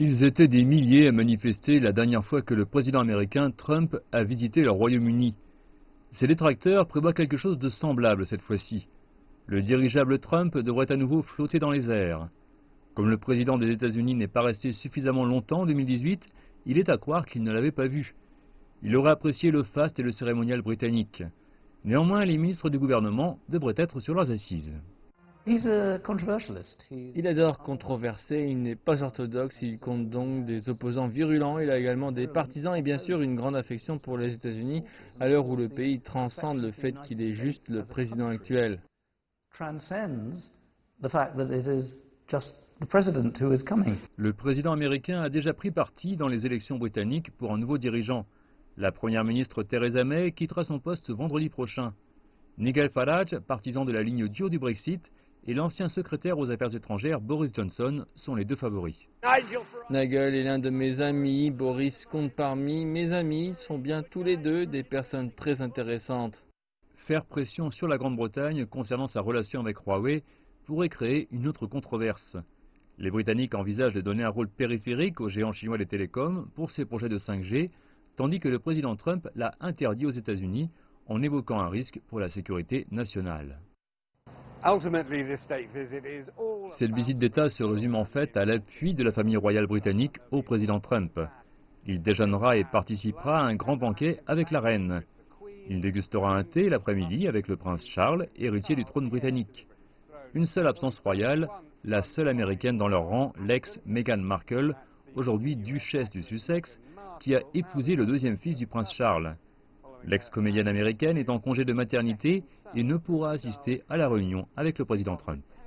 Ils étaient des milliers à manifester la dernière fois que le président américain Trump a visité le Royaume-Uni. Ses détracteurs prévoient quelque chose de semblable cette fois-ci. Le dirigeable Trump devrait à nouveau flotter dans les airs. Comme le président des États-Unis n'est pas resté suffisamment longtemps en 2018, il est à croire qu'il ne l'avait pas vu. Il aurait apprécié le faste et le cérémonial britannique. Néanmoins, les ministres du gouvernement devraient être sur leurs assises. Il adore controverser, il n'est pas orthodoxe, il compte donc des opposants virulents, il a également des partisans et bien sûr une grande affection pour les États-Unis, à l'heure où le pays transcende le fait qu'il est juste le président actuel. Le président américain a déjà pris parti dans les élections britanniques pour un nouveau dirigeant. La première ministre Theresa May quittera son poste vendredi prochain. Nigel Farage, partisan de la ligne dure du Brexit, et l'ancien secrétaire aux affaires étrangères Boris Johnson sont les deux favoris. Nigel est l'un de mes amis, Boris compte parmi mes amis, sont bien tous les deux des personnes très intéressantes. Faire pression sur la Grande-Bretagne concernant sa relation avec Huawei pourrait créer une autre controverse. Les Britanniques envisagent de donner un rôle périphérique au géant chinois des télécoms pour ses projets de 5G, tandis que le président Trump l'a interdit aux États-Unis en évoquant un risque pour la sécurité nationale. Cette visite d'État se résume en fait à l'appui de la famille royale britannique au président Trump. Il déjeunera et participera à un grand banquet avec la reine. Il dégustera un thé l'après-midi avec le prince Charles, héritier du trône britannique. Une seule absence royale, la seule américaine dans leur rang, l'ex-Meghan Markle, aujourd'hui duchesse du Sussex, qui a épousé le deuxième fils du prince Charles. L'ex-comédienne américaine est en congé de maternité et ne pourra assister à la réunion avec le président Trump.